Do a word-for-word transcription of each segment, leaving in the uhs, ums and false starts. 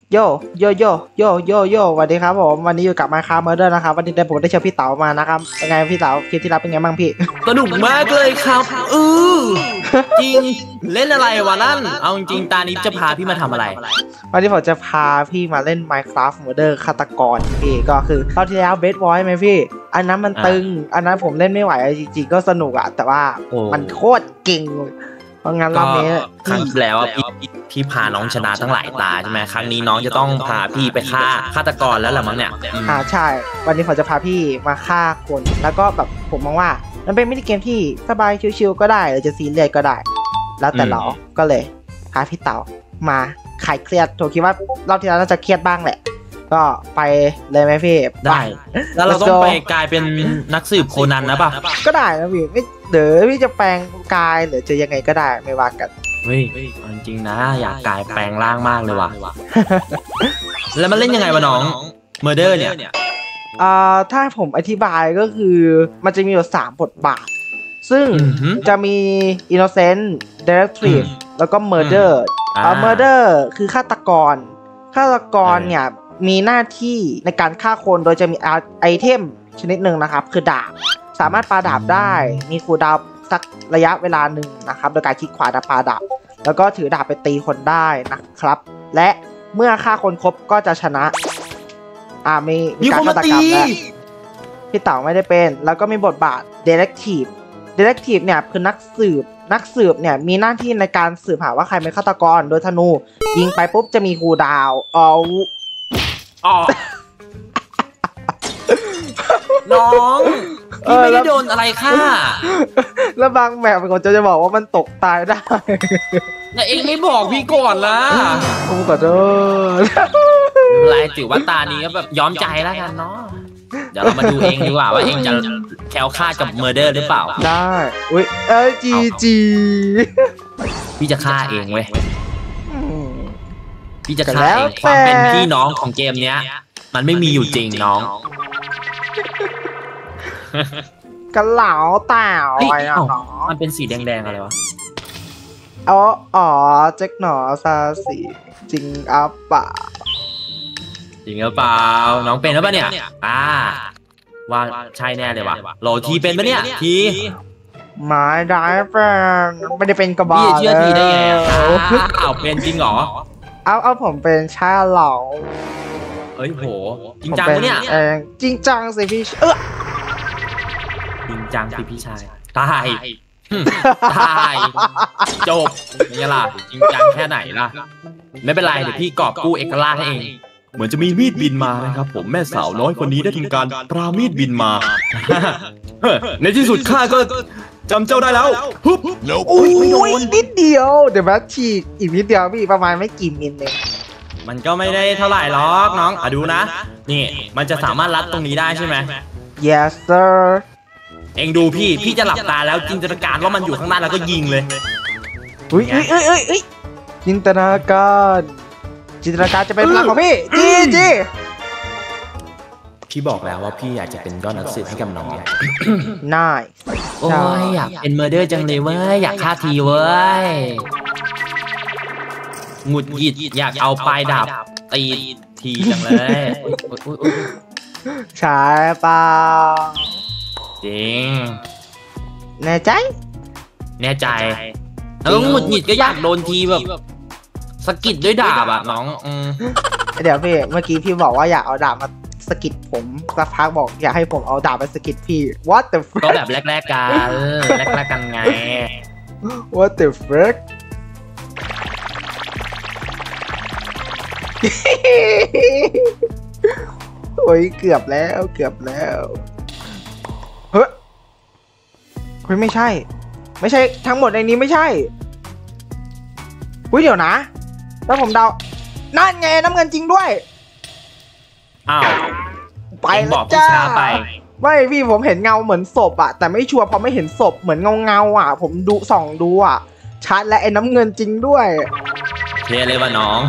โยโยโยโยโยโยสวัสดีครับผมวันนี้อยู่กับมาคาเมอร์เดอร์นะครับวันนี้ได้ผมได้เชิญพี่เต๋ามานะครับเป็นไงพี่เต๋าคลิปที่รับเป็นไงบ้างพี่สนุกมากเลยครับเออจริงเล่นอะไรวะนั่นเอาจริงตานี้จะพาพี่มาทำอะไรวันนี้ผมจะพาพี่มาเล่น Minecraft Murder ฆาตกรพี่ก็คือตอนที่แล้ว Bed Wars ไหมพี่อันนั้นมันตึงอันนั้นผมเล่นไม่ไหวจริงๆก็สนุกอะแต่ว่ามันโคตรเก่งเพราะงั้นรอบนี้ครั้งที่แล้วพี่พี่พาน้องชนะตั้งหลายตาใช่ไหมครั้งนี้น้องจะต้องพาพี่ไปฆ่าฆาตกรแล้วแหละมั้งเนี่ยอ่าใช่วันนี้ผมจะพาพี่มาฆ่าคนแล้วก็แบบผมมองว่ามันเป็นมินิเกมที่สบายชิวๆก็ได้หรือจะซีเรียสก็ได้แล้วแต่เราก็เลยพาพี่เต๋ามาคลายเครียดโทคิดว่ารอบที่แล้วน่าจะเครียดบ้างแหละก็ไปเลยไหมพี่ได้แล้วเราต้องไปกลายเป็นนักสืบโคนันนะป่ะก็ได้นะพี่ไม่เดี๋ยวพี่จะแปลงกายหรือจะยังไงก็ได้ไม่ว่ากันเฮ้ยจริงๆนะอยากกลายแปลงร่างมากเลยว่ะแล้วมันเล่นยังไงวะน้องเมอร์เดอร์เนี่ยอ่าถ้าผมอธิบายก็คือมันจะมีอยู่สามบทบาทซึ่งจะมี Innocent Detective แล้วก็ Murder อ่า Murder คือฆาตกรฆาตกรเนี่ยมีหน้าที่ในการฆ่าคนโดยจะมีไอเทมชนิดหนึ่งนะครับคือดาบสามารถปาดาบได้มีคูลดาวน์สักระยะเวลาหนึ่งนะครับโดยการคลิกขวาดับปาดาบแล้วก็ถือดาบไปตีคนได้นะครับและเมื่อฆ่าคนครบก็จะชนะอ่ามีมีการฆาตกรรมแล้วพี่เต๋าไม่ได้เป็นแล้วก็มีบทบาท Detective Detective เนี่ยคือนักสืบนักสืบเนี่ยมีหน้าที่ในการสืบหาว่าใครเป็นฆาตกรโดยธนูยิงไปปุ๊บจะมีคูลดาวน์เอาอ๋อน้องพี่ไม่ได้โดนอะไรค่ะแล้วบางแมปผมจะจะบอกว่ามันตกตายได้แต่เองไม่บอกพี่ก่อนล่ะผมขอโทษอะไรถือว่าตานี้ก็แบบย้อมใจแล้วกันเนาะเดี๋ยวเรามาดูเองดีกว่าว่าเองจะแคล้วคลาดกับเมอร์เดอร์หรือเปล่าได้อุ้ยเออจีจีพี่จะฆ่าเองเว้ยพี่จะฆ่าเองความเป็นพี่น้องของเกมเนี้ยมันไม่มีอยู่จริงน้องกระเหลาเต่าอะไรอ่ะมันเป็นสีแดงๆอะไรวะอ๋ออ๋อเจ๊กหนอซาสีจริงอ่ะป่ะจริงหรือเปล่าน้องเป็นหรือเปล่าเนี่ยอ่าว่าใช่แน่เลยวะโหลทีเป็นปะเนี่ยทีไม่ได้เป็นไม่ได้เป็นกระบอกพี่เชื่อทีได้ไงอ้าวเป็นจริงเหรอเอาเอาผมเป็นชาเหลาเฮ้ยโหจริงจังเนี่ยจริงจังสิพี่เออจริงจังสิพี่ชายตายตายจบนี่ล่ะจริงจังแค่ไหนล่ะไม่เป็นไรเดี๋ยวพี่กอบกู้เอกลักษณ์ให้เองเหมือนจะมีมีดบินมานะครับผมแม่สาวน้อยคนนี้ได้ทำการปรามีดบินมาในที่สุดข้าก็จำเจ้าได้แล้วฮึบโอ้ยนิดเดียวเดี๋ยวมาฉีกอีกนิดเดียวพี่ประมาณไม่กี่มิลเองมันก็ไม่ได้เท่าไหร่หรอกน้องอ่ะดูนะนี่มันจะสามารถรัดตรงนี้ได้ใช่ไหม yes sir เองดูพี่พี่จะหลับตาแล้วจินตนาการว่ามันอยู่ข้างหน้าแล้วก็ยิงเลยอุ้ยเอ้ยเอ้ยเอ้ยเอ้ยจินตนาการจินตนาการจะเป็นพลังของพี่จีจีพี่บอกแล้วว่าพี่อยากจะเป็นยอดนักสืบให้กับน้องน่าโอ้ยอยากเป็นเมอร์เดอร์จังเลยเว้ยอยากฆ่าทีเว้ยหงุดหงิดอยากเอาปลายดาบตีทีจังเลยใช่เปล่าจริงแน่ใจแน่ใจแล้วหงุดหงิดก็อยากโดนทีแบบสกิดด้วยดาบอะน้องเดี๋ยวพี่เมื่อกี้พี่บอกว่าอยากเอาดาบมาสกิดผมสักพักบอกอยากให้ผมเอาดาบมาสกิดพี่ what the fuck ก็แบบแรกๆกันแรกๆกันไง what the fuck โอ้ยเกือบแล้วเกือบแล้วเฮ้ยเฮ้ยไม่ใช่ไม่ใช่ทั้งหมดในนี้ไม่ใช่อุ้ยเดี๋ยวนะแล้วผมเดานั่นไงน้ำเงินจริงด้วยอ้าวไปแล้วจ้าไม่พี่ผมเห็นเงาเหมือนศพอะแต่ไม่ชัวร์พอไม่เห็นศพเหมือนเงาเงาอะผมดูส่องดูอะชัดและไอ้น้ำเงินจริงด้วยเท่เลยว่ะน้อง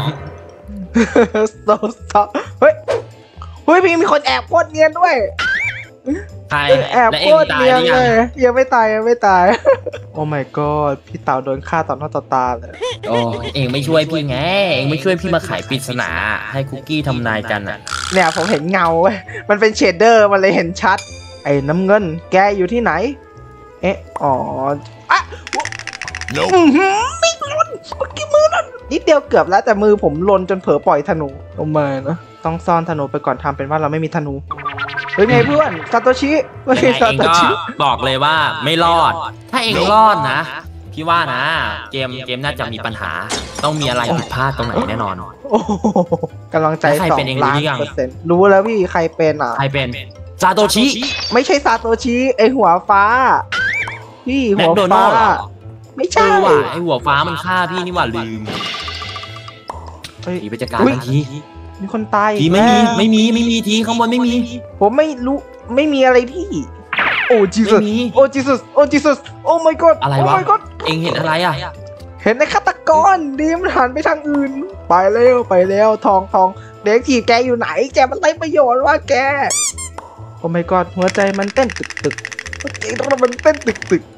โซซเฮ้ยเฮ้ยพี่มีคนแอบโคตรเนียนด้วยใครแอบและโคเองตรตายเนียหนรือยัเลงยยังไม่ตายยังไม่ตายโอ้ my god พี่เต่าโดนฆ่าต่อหน้าต่อตาเลยโอ้เองไม่ช่วยพี่ไงเองไม่ช่วยพี่มาไขปริศนาให้คุกกี้ทำนายกันอ่ะเนี่ยผมเห็นเงาเว้ยมันเป็นเชดเดอร์มันเลยเห็นชัด ไอ้น้ำเงินแกอยู่ที่ไหนเอ๊ะอ๋ออ่ะอื้อหือไม่หล่นเมื่อกี้มือหล่นนิดเดียวเกือบแล้วแต่มือผมหล่นจนเผลอปล่อยธนูโอ้ไม่นะต้องซ่อนธนูไปก่อนทำเป็นว่าเราไม่มีธนูเฮ้ยไงเพื่อนซาโตชิไม่ยังใช่ไงซาเองโตก็ชิบอกเลยว่าไม่รอด ถ้าเองรอดนะพี่ว่านะ เกมเกมน่าจะมีปัญหาต้องมีอะไรผิดพลาดตรงไหนแน่นอนโอ้โหกำลังใจแล้วใครสอเป็งนเองรู้ล้านหรือยังเปอร์เซ็นต์รู้แล้วพี่ใครเป็นอ่ะใครเป็นซาโตชิไม่ใช่ซาโตชิไอหัวฟ้า พี่หัแมวคโดนัฟ้าลด์เหรอไม่เอใช่อว่ะไอหัวฟ้ามันฆ่าพี่นี่หว่าลืมเฮ้ยทีไปจัดการอุ๊ยทันทีมีคนตายอีกทีไม่มีแล้วไม่มีไม่มีทีข้างบนไม่มีผมไม่รู้ไม่มีอะไรพี่ โอ้จีสุไม่สมีโอ้จีสุสโอ้จีสุสโอ้ my god อะไรโอ้วะ my god เองเห็นอะไรอ่ะเห็นในฆาตกรดีมนหันไปทางอื่น ไปเร็วไปแล้วทองทองเด็กทีแกอยู่ไหนแกมันไรประโยชน์ว่าแก โอ้ my god หัวใจมันเต้นตึกตึกหัวใจมันเต้นตึกตึก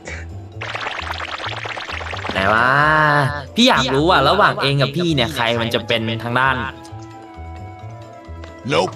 แต่ว่าพี่อยากรู้อ่ะระหว่างเองกับพี่เนี่ยใครมันจะเป็นทางด้าน Nope.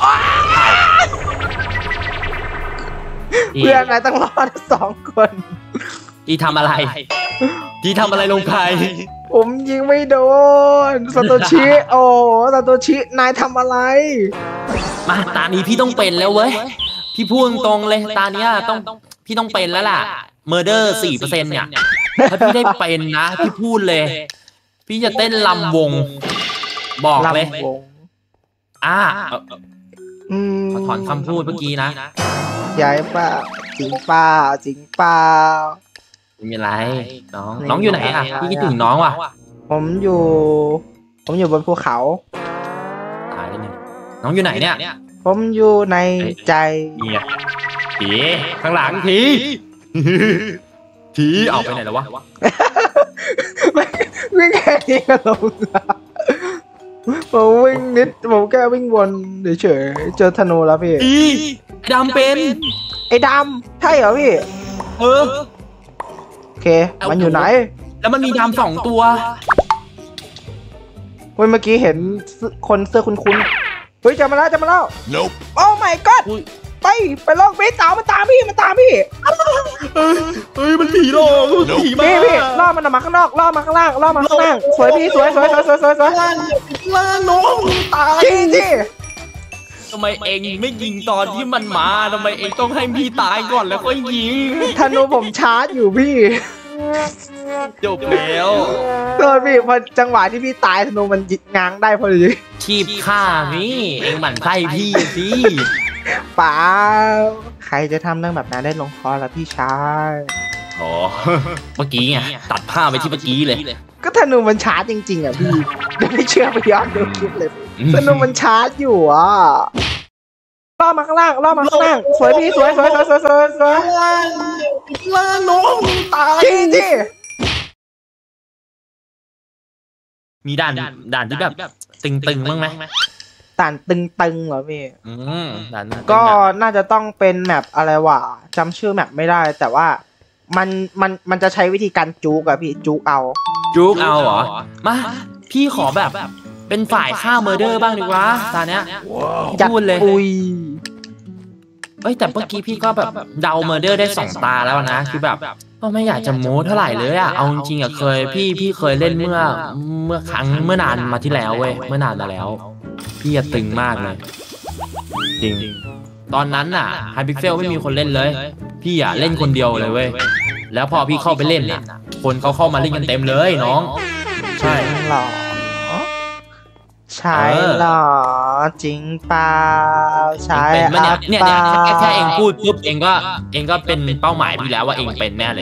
เพื่อนนายต้องรอดสองคนที่ทำอะไร ที่ทำอะไรลงไปผมยิงไม่โดนซาโตชิ โอ้ซาโตชิ นายทำอะไรมาตานี้พี่ต้องเป็นแล้วเว้ย พี่พูดตรงเลยตาเนี้ยต้องพี่ต้องเป็นแล้วล่ะ Murder สี่เปอร์เซ็นต์เนี่ย ถ้าพี่ได้เป็นนะพี่พูดเลย พี่จะเต้นลำวง บอกเลยลำวงอ่าอืมขอถอนคำพูดเมื่อกี้นะย้ายเปล่าจริงเปล่าจริงเปล่าไม่มีไรน้องน้องอยู่ไหนอ่ะพี่คิดถึงน้องว่ะผมอยู่ ผมอยู่บนภูเขาตายแล้วเนี่ยน้องอยู่ไหนเนี่ยผมอยู่ในใจเนี่ยทีข้างหลังทีทีออกไปไหนแล้ววะวิ่งแค่นี้ก็ลงละผมวิ่งนิดผมแค่วิ่งวนเฉยๆเจอธนูแล้วพี่ทีดำเป็นไอ้ดำใช่เหรอพี่เออโอเค มันอยู่ไหนแล้วมันมีดำสองตัวเฮ้ยเมื่อกี้เห็นคนเสื้อคุ้นๆเฮ้ยจำมาแล้วจำมาแล้ว Nope. โอ้ my god ไปไปลองไปตามมันตามพี่มันตามพี่เฮ้ยมันผีหลอกผีมาพี่พี่ล่อมันออกมาข้างนอกล่อมาข้างล่างล่อมาข้างล่างสวยพี่สวยสวยสวยสวยสวยสวยล่าน้องตายจริงที่ทำไมเองไม่ยิงตอนที่มันมาทำไมเองต้องให้พี่ตายก่อนแล้วค่อยยิงธนูผมชาร์จอยู่พี่จบแล้วโทษพี่พอจังหวะที่พี่ตายธนูมันยิงง้างได้พอดีชีพฆ่าพี่เองหมั่นไส้พี่สิเปล่าใครจะทำเรื่องแบบนั้นได้ลงคอแล้วพี่ชายอ๋อเมื่อกี้ไงตัดผ้าไปที่เมื่อกี้เลยก็ธนูมันชาร์จจริงๆอ่ะพี่เดี๋ยวไม่เชื่อไปย้อนดูคลิปเลยธนูมันชาร์จอยู่อ่ะล่อมาข้างล่างล่อมาข้างล่างสวยพี่สวยสวยสวยสวยสวยสวยล่าน้องตายจริงที่มีด่านด่านที่แบบตึงๆบ้างไหมต่านตึงๆเหรอพี่อืมด่านก็น่าจะต้องเป็นแมปอะไรวะจำชื่อแมปไม่ได้ แต่ว่ามันมันมันจะใช้วิธีการจูกอะพี่จูกเอาจุกเอาเหรอมาพี่ขอแบบ เป็นฝ่ายฆ่าเมอร์เดอร์บ้างดีกว่าตอนเนี้ยจัดพูดเลยปุยเอ้ยแต่เมื่อกี้พี่ก็แบบเดาเมอร์เดอร์ได้สองตาแล้วนะคือแบบก็ไม่อยากจะโม้เท่าไหร่เลยอะเอาจริงๆอะเคยพี่พี่เคยเล่นเมื่อเมื่อครั้งเมื่อนานมาที่แล้วเว้ยเมื่อนานมาแล้ว พี่จะตึงมากเลยจริงตอนนั้นน่ะไฮพิกเซลไม่มีคนเล่นเลย พี่อะเล่นคนเดียวเลยเว้ยแล้วพอพี่เข้าไปเล่นน่ะคนเขาเข้ามาเล่นกันเต็มเลยน้องใช่หรอใช่หรอจริงเปล่าใช่เป็นไหมอ่ะเนี่ยเปเนี่ยล่าเนี่ยแค่แค่เองพูดปุ๊บเองก็เองก็เป็นเป้าหมายพี่แล้วว่าเองเป็นแน่เลย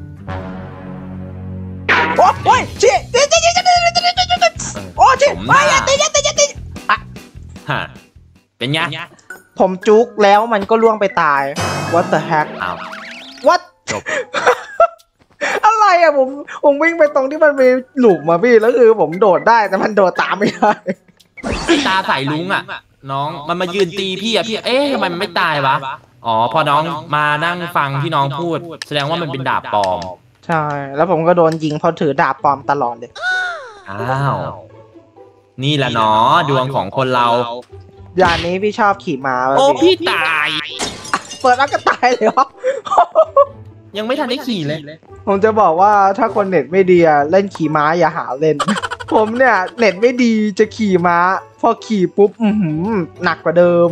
โอ้ยเชี่ยเชี่ยเชี่ยเชี่ยเชี่ยเชี่ยโอ้เชี่ยไปอย่าตีอย่าตีอย่าตีอ่ะฮะเป็นไงผมจุกแล้วมันก็ล่วงไปตาย what the heck อ้าว what จบอะไรอะผมผมวิ่งไปตรงที่มันมีหลุมมาพี่แล้วคือผมโดดได้แต่มันโดดตามไม่ได้ตาใส่ลุงอ่ะ น้องมันมายืนตีพี่อ่ะพี่เอ๊ะทำไมมันไม่ตายวะอ๋อพอน้องมานั่งฟังที่น้องพูดแสดงว่ามันเป็นดาบปลอมใช่แล้วผมก็โดนยิงเพราะถือดาบปลอมตลอดเลยอ้าวนี่แหละเนาะดวงของคนเราอย่างนี้พี่ชอบขี่ม้าโอ้พี่ตายเปิดแล้วก็ตายเลยครับยังไม่ทันได้ขี่เลยผมจะบอกว่าถ้าคนเน็ตไม่ดีเล่นขี่ม้าอย่าหาเล่นผมเนี่ยเน็ตไม่ดีจะขี่ม้าพอขี่ปุ๊บอือหือหนักกว่าเดิม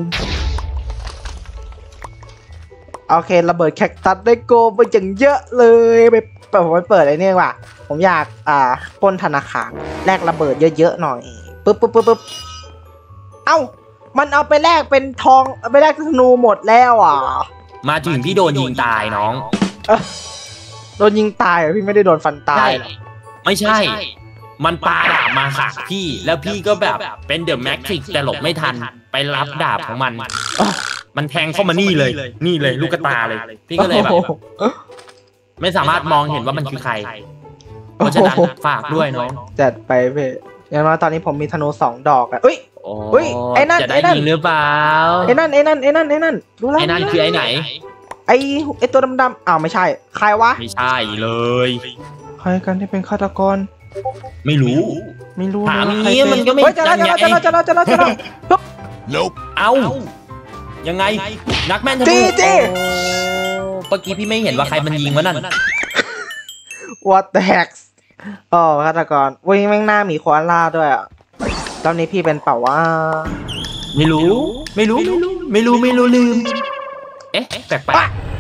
โอเคระเบิดแคคตัสได้โกไปอย่างเยอะเลยไปเปิดผมไปเปิดอะไรเนี่ยว่ะผมอยากอ่าปล้นธนาคารแลกระเบิดเยอะๆหน่อยปึ๊บปึ๊บปึ๊บปึ๊บเอ้ามันเอาไปแลกเป็นทองไปแลกธนูหมดแล้วอ่ะมาถึงพี่โดนยิงตายน้องโดนยิงตายเหรอพี่ไม่ได้โดนฟันตายไม่ใช่มันปาดาบมาค่ะพี่แล้วพี่ก็แบบเป็นเดอะแม็กซิกแต่หลบไม่ทันไปรับดาบของมันมันแทงเข้ามานี่เลยนี่เลยลูกตาเลยพี่ก็เลยแบบไม่สามารถมองเห็นว่ามันคือใครเพราะฉะนั้นฝากด้วยน้องจัดไปเพ่อย่างน้อยตอนนี้ผมมีธนูสองดอกอ่ะเอ้ยเฮ้ยไอ้นั่นไอ้นั่นหรือเปล่าไอ้นั่นไอ้นั่นไอ้นั่นไอ้นั่นรู้แล้วไอ้นั่นคือไอ้ไหนไอ้ไอ้ตัวดำๆอ้าวไม่ใช่ใครวะไม่ใช่เลยใครกันที่เป็นฆาตกรไม่รู้ไม่รู้ถามงี้มันก็ไม่จะแล้วจะแล้วจะแล้วจะแล้วจะแล้วจะแล้วเอายังไงนักแม่นธนูจีจีเมื่อกี้พี่ไม่เห็นว่าใครมันยิงวะนั่น What the heck อ๋อฆาตกรวิ่งแม่งหน้ามีควานล่าด้วยอ่ะตอนนี้พี่เป็นเปล่าว่าไม่รู้ไม่รู้ไม่รู้ไม่รู้ไม่รู้ลืมเอ๊ะแปลกไป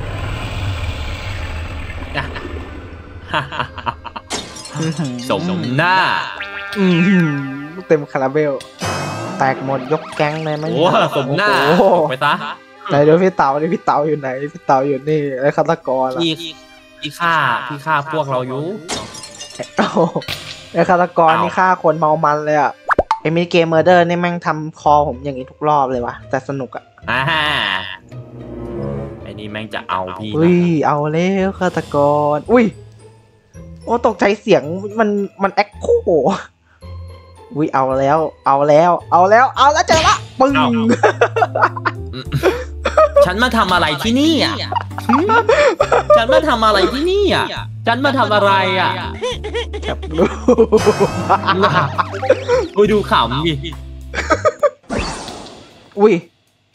สมหน้าเต็มคาราเบลแตกหมดยกแก๊งเลยไหมโอ้สมหน้าไปซะไหนเดี๋ยวพี่เต๋าดิพี่เต๋าอยู่ไหนพี่เต๋าอยู่นี่ไอ้ฆาตกรพี่พี่ฆ่าพี่ฆ่าพวกเราอยู่ไอ้ฆาตกรนี่ฆ่าคนเมามันเลยอ่ะไอ้มินิเกมเมอร์เดอร์นี่แม่งทำคอผมอย่างนี้ทุกรอบเลยวะแต่สนุกอ่ะอ่าไอ้นี่แม่งจะเอาพี่อุ้ยเอาแล้วฆาตกรอุ้ยโอ้ตกใจเสียงมันมันแอคโคอุ้ยเอาแล้วเอาแล้วเอาแล้วเอาแล้วเจอละปึ้งฉันมาทำอะไรที่นี่อ่ะฉันมาทำอะไรที่นี่อ่ะฉันมาทำอะไรอ่ะแบบดูอุ้ยดูขำดิอุ้ย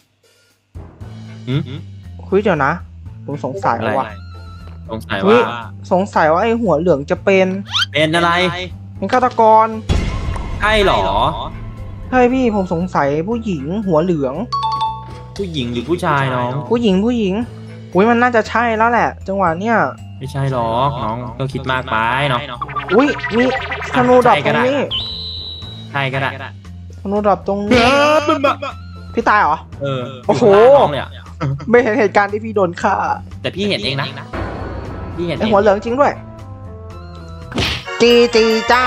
คุยเดี๋ยวนะผมสงสัยว่าสงสัยว่าสงสัยว่าไอ้หัวเหลืองจะเป็นเป็นอะไรเป็นฆาตกรใช่หรอใช่พี่ผมสงสัยผู้หญิงหัวเหลืองผู้หญิงหรือผู้ชายน้องผู้หญิงผู้หญิงอุ้ยมันน่าจะใช่แล้วแหละจังหวะเนี้ยไม่ใช่หรอกน้องก็คิดมากไปเนาะอุ้ยมีธนูดรอปตรงนี้ใช่ก็ได้ธนูดรอปตรงนี้พี่ตายเหรอเออโอ้โหไม่เห็นเหตุการณ์ที่พี่โดนฆ่าแต่พี่เห็นเองนะพี่เห็นไอหัวเหลืองจริงด้วยจีจีจ้า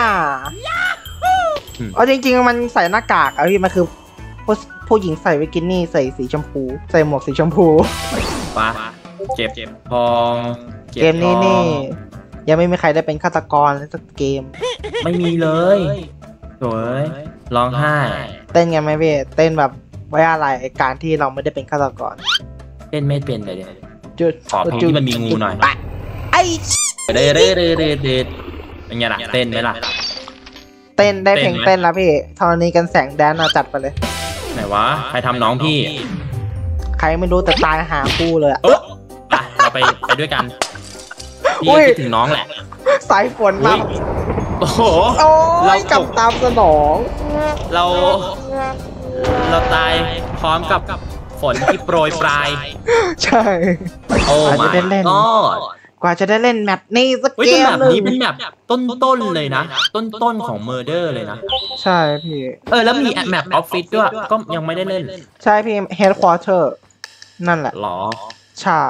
เอาจริงๆมันใส่หน้ากากอะพี่มันคือผู้ผู้หญิงใส่บิกินี่ใส่สีชมพูใส่หมวกสีชมพูปะเจ็บพองเกมนี้นี่ยังไม่มีใครได้เป็นฆาตกรเลยสักเกมไม่มีเลยสวยร้องไห้เต้นไงไหมพี่เต้นแบบไว้อะไรการที่เราไม่ได้เป็นฆาตกรเต้นไม่เป็นเลยจุดขอเพลงที่มันมีงูหน่อยไอ้เด้เด้เด้เด้เด้เป็นไงล่ะเต้นไหมล่ะเต้นได้เพลงเต้นแล้วพี่ธรณีกันแสงแดนจัดไปเลยไหนวะใครทำน้องพี่ใครไม่รู้แต่ตายหาคู่เลยเออเราไปไปด้วยกันพี่คิดถึงน้องแหละสายฝนมาโอ้โหเรากลับตามสนองเราเราตายพร้อมกับฝนที่โปรยปลายใช่โอ้มาได้เล่นกว่าจะได้เล่นแมปนี้สักเกมนึงนี้เป็นแมปต้นๆเลยนะต้นๆของเมอร์เดอร์เลยนะใช่พี่เออแล้วมีแมปออฟฟิศด้วยก็ยังไม่ได้เล่นใช่พี่เฮดควอเตอร์นั่นแหละหรอใช่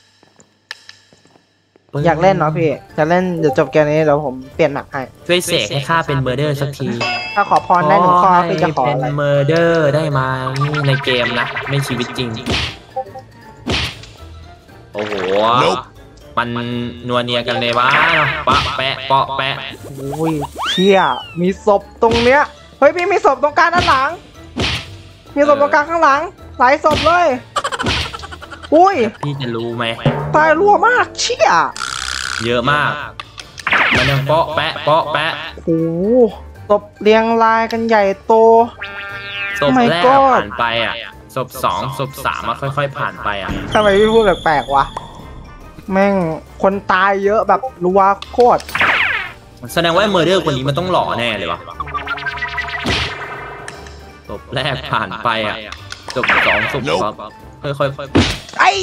อยากเล่นเนาะพี่จะเล่นเดี๋ยวจบเกมนี้เดี๋ยวผมเปลี่ยนแมปให้ช่วยเสกให้ข้าเป็นเมอร์เดอร์สักทีถ้าขอพรได้หนึ่งข้อพี่จะขออะไรเป็นเมอร์เดอร์ได้ไหมในเกมนะไม่ชีวิตจริงโอ้โหมันนัวเนียกันเลยวะปะแปะเปาะแปะอุ้ยเชี่ยมีศพตรงเนี้ยเฮ้ยพี่มีศพตรงกลางด้านหลังมีศพตรงกลางข้างหลังหลายศพเลยอุ้ยพี่จะรู้ไหมตายรัวมากเชี่ยเยอะมากมันยังเปาะแปะเปาะแปะโอ้ศพเรียงรายกันใหญ่โตศพแรกผ่านไปอ่ะศพสองศพสามมาค่อยๆผ่านไปอ่ะทำไมพี่พูดแปลกๆวะแม่งคนตายเยอะแบบรัวโคตรแสดงว่าเมอร์เดอร์คนนี้มันต้องหล่อแน่เลยวะศพแรกผ่านไปอ่ะศพสองศพสามค่อยๆไอ้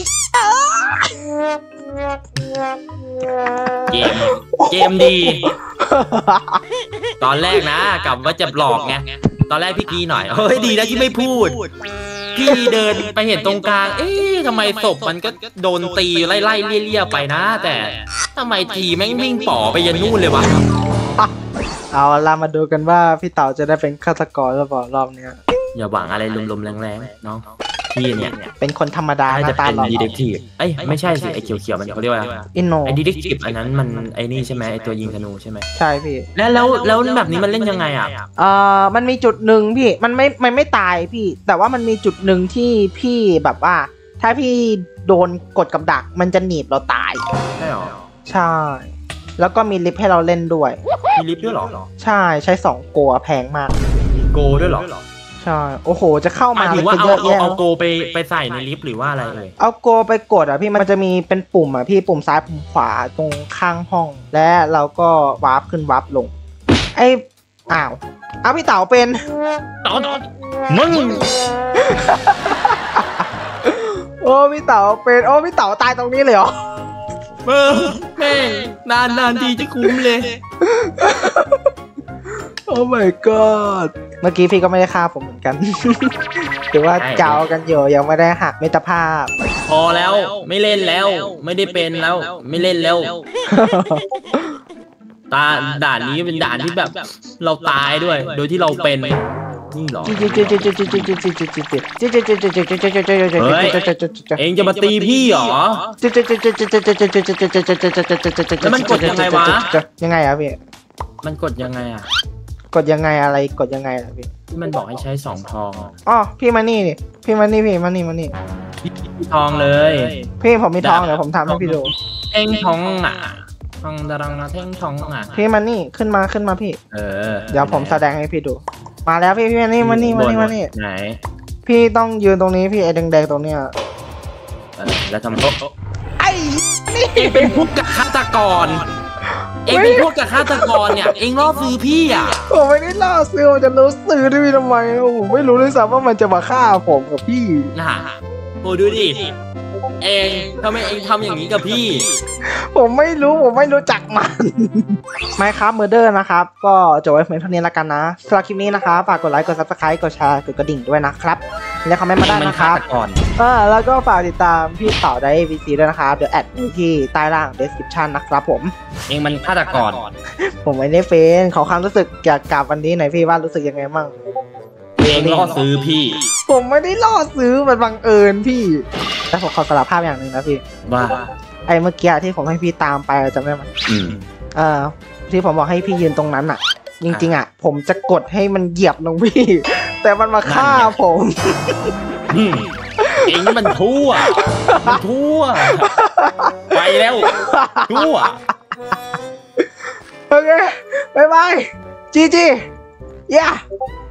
เกมเกมดี ตอนแรกนะกลับว่าจะหลอกไงตอนแรกพี่กีหน่อยเฮ้ยดีนะที่ไม่พูดพี่เดินไปเห็นตรงกลางเอ๊ะทำไมศพมันก็โดนตีไล่ไล่เลี่ยๆไปนะแต่ทำไมทีแม่งวิ่งป่อไปยันนู่นเลยวะเอาล่ะมาดูกันว่าพี่เต๋าจะได้เป็นฆาตกรหรือเปล่ารอบนี้อย่าหวังอะไรลมๆแรงๆน้องพี่เนี่ยเป็นคนธรรมดาจะเป็นดีเทคทีฟเอ้ยไม่ใช่สิไอ้เขียวๆมันเขาเรียกว่าอินโนไอ้ดีเทคทีฟอันนั้นมันไอ้นี่ใช่ไหมไอ้ตัวยิงธนูใช่ไหมใช่พี่แล้วแล้วแล้วแบบนี้มันเล่นยังไงอ่ะเอ่อมันมีจุดหนึ่งพี่มันไม่มันไม่ตายพี่แต่ว่ามันมีจุดหนึ่งที่พี่แบบว่าถ้าพี่โดนกดกับดักมันจะหนีบเราตายใช่หรอใช่แล้วก็มีลิฟต์ให้เราเล่นด้วยมีลิฟต์ด้วยหรอใช่ใช้สองโกแพงมากมีโกด้วยหรอใช่โอ้โหจะเข้ามาถือว่าเอาเอาเอาโกไปไปใส่ในลิฟต์หรือว่าอะไรเลยเอาโกไปกดอ่ะพี่มันจะมีเป็นปุ่มอ่ะพี่ปุ่มซ้ายปุ่มขวาตรงข้างห้องและเราก็วาร์ปขึ้นวาร์ปลงไอ้อ้าวอ้าวพี่เต๋าเป็นเต๋ามึงโอ้พี่เต๋าเป็นโอ้พี่เต๋าตายตรงนี้เลยเหรอเออแม่งนานนานทีจะคุ้มเลยโอ้ my god เมื่อกี้พี่ก็ไม่ได้ฆ่าผมเหมือนกันถือว่าเจ้ากันอยู่ยังไม่ได้หักมิตรภาพพอแล้วไม่เล่นแล้วไม่ได้เป็นแล้วไม่เล่นแล้วตาด่านนี้เป็นด่านที่แบบเราตายด้วยโดยที่เราเป็นนี่หรอเองจะมาตีพี่หรอแล้วมันกดยังไงวะยังไงอะพี่มันกดยังไงอะกดยังไงอะไรกดยังไงอะพี่ที่มันบอกให้ใช้สองทองอ๋อพี่มานี่นี่พี่มานี่พี่มานี่มานี่พี่ทองเลยพี่ผมมีทองเดี๋ยวผมทำให้พี่ดูเองทองอ่ะทองดารังนะเท่งทองอ่ะพี่มานี่ขึ้นมาขึ้นมาพี่เออเดี๋ยวผมแสดงให้พี่ดูมาแล้วพี่พี่มานี่มานี่มานี่มานี่ไหนพี่ต้องยืนตรงนี้พี่ไอ้แดงๆตรงเนี้ยแล้วทำโต๊ะไอ้นี่เองเป็นพวกกับฆาตกรเองเป็นพวกกับฆาตกรเนี่ยเองล่อซื้อพี่อ่ะผมไม่ได้ล่อซื้อผมจะรู้ซื้อได้ทำไมผมไม่รู้เลยซ้ำว่ามันจะมาฆ่าผมกับพี่น่ะโหดูดิเองทำไมเองทำอย่างนี้กับพี่ผมไม่รู้ผมไม่รู้จักมันไม่ครับเมอร์เดอร์นะครับก็จบไว้เพียงเท่านี้แล้วกันนะสำหรับคลิปนี้นะครับฝากกดไลค์กดซับสไครต์กดแชร์กดกระดิ่งด้วยนะครับแล้วคอมเมนต์มาได้นะครับเออแล้วก็ฝากติดตามพี่เต๋าได้ วี ซี ด้วยนะครับเดี๋ยวแอดที่ใต้ล่าง description นะครับผมเองมันฆาตกรผมไม่ได้เฟนขอความรู้สึกเกี่ยวกับวันนี้หน่อยพี่ว่ารู้สึกยังไงมั่งเองล่อซื้อพี่ผมไม่ได้ล่อซื้อมันบังเอิญพี่แต่ผมขอสารภาพอย่างหนึ่งนะพี่ว่าไอ้เมื่อกี้ที่ผมให้พี่ตามไปจำได้ไหมเออที่ผมบอกให้พี่ยืนตรงนั้นอ่ะจริงๆอ่ะผมจะกดให้มันเหยียบลงพี่แต่มันมาฆ่าผมเองมันทั่วมันทั่วไปแล้วทั่วโอเคบายบายจีจี yeah